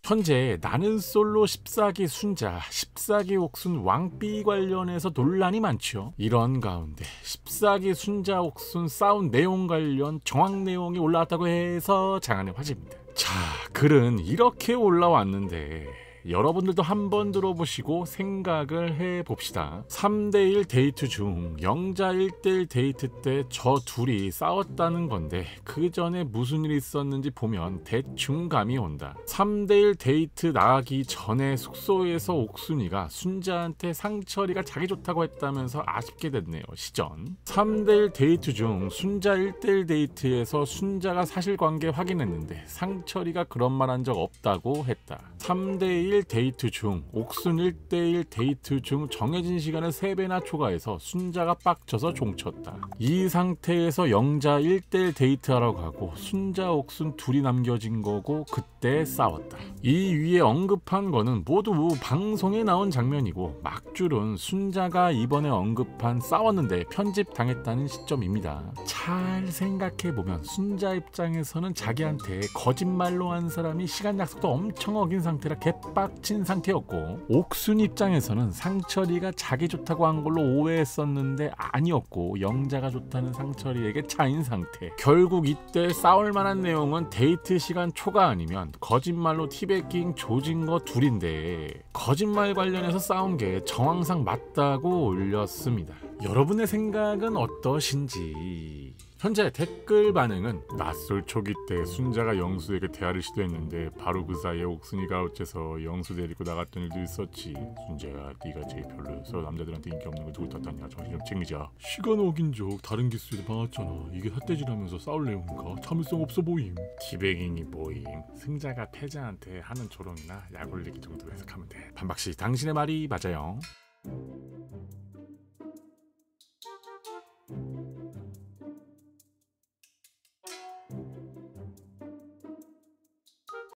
현재 나는 솔로 14기 순자, 14기 옥순 왕삐 관련해서 논란이 많죠. 이런 가운데 14기 순자 옥순 싸운 내용 관련 정황 내용이 올라왔다고 해서 장안의 화제입니다. 자, 글은 이렇게 올라왔는데 여러분들도 한번 들어보시고 생각을 해봅시다. 3대1 데이트 중 영자 1대1 데이트 때 저 둘이 싸웠다는 건데 그 전에 무슨 일이 있었는지 보면 대충 감이 온다. 3대1 데이트 나가기 전에 숙소에서 옥순이가 순자한테 상철이가 자기 좋다고 했다면서 아쉽게 됐네요. 시전. 3대1 데이트 중 순자 1대1 데이트에서 순자가 사실관계 확인했는데 상철이가 그런 말 한 적 없다고 했다. 3대1 데이트 중 옥순 1대1 데이트 중 정해진 시간을 3배나 초과해서 순자가 빡쳐서 종쳤다. 이 상태에서 영자 1대1 데이트하러 가고 순자 옥순 둘이 남겨진 거고 그때 싸웠다. 이 위에 언급한 거는 모두 방송에 나온 장면이고 막줄은 순자가 이번에 언급한 싸웠는데 편집당했다는 시점입니다. 잘 생각해보면 순자 입장에서는 자기한테 거짓말로 한 사람이 시간 약속도 엄청 어긴 상태라 개빡친 상태였고, 옥순 입장에서는 상철이가 자기 좋다고 한 걸로 오해했었는데 아니었고 영자가 좋다는 상철이에게 차인 상태. 결국 이때 싸울 만한 내용은 데이트 시간 초과 아니면 거짓말로 티베깅 조진 거 둘인데 거짓말 관련해서 싸운 게 정황상 맞다고 올렸습니다. 여러분의 생각은 어떠신지? 현재 댓글 반응은 낯설 초기 때 순자가 영수에게 대화를 시도했는데 바로 그 사이에 옥순이가 어째서 영수 데리고 나갔던 일도 있었지. 순자야, 네가 제일 별로여서 남자들한테 인기 없는 거 누구 탓하냐. 정신 좀 챙기자. 시간 어긴 적 다른 기수에 봐왔잖아. 이게 삿대질하면서 싸울 내용인가? 참을성 없어 보임. 티베깅이 보임. 승자가 패자한테 하는 조롱이나 약올리기 정도 해석하면 돼. 반박씨, 당신의 말이 맞아요.